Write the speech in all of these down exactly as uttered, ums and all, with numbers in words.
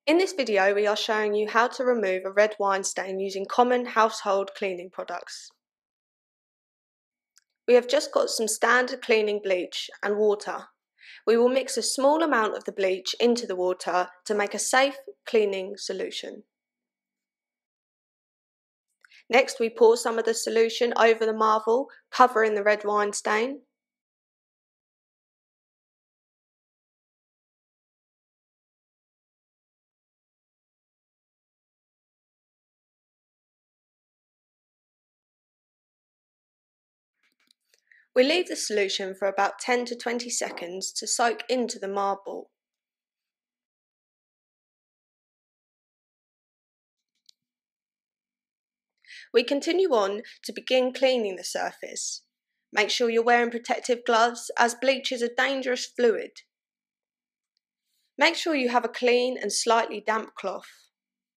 In this video we are showing you how to remove a red wine stain using common household cleaning products. We have just got some standard cleaning bleach and water. We will mix a small amount of the bleach into the water to make a safe cleaning solution. Next we pour some of the solution over the marble, covering the red wine stain. We leave the solution for about ten to twenty seconds to soak into the marble. We continue on to begin cleaning the surface. Make sure you're wearing protective gloves as bleach is a dangerous fluid. Make sure you have a clean and slightly damp cloth.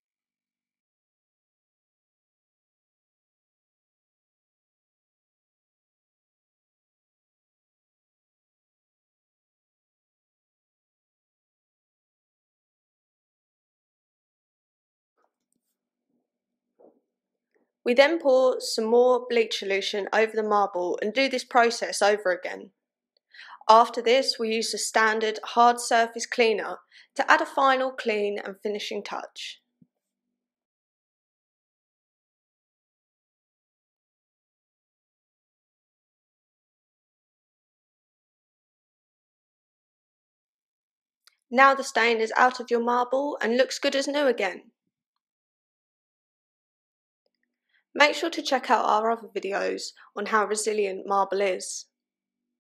We then pour some more bleach solution over the marble and do this process over again. After this, we use the standard hard surface cleaner to add a final clean and finishing touch. Now the stain is out of your marble and looks good as new again. Make sure to check out our other videos on how resilient marble is.